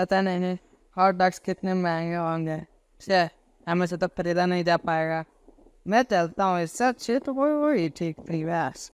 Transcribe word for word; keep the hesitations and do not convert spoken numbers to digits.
पता नहीं hot dogs कितने महंगे होंगे। छे हमें से तो खरीदा नहीं जा पाएगा। मैं चलता हूँ, इससे अच्छी तो वही वही ठीक थी बस।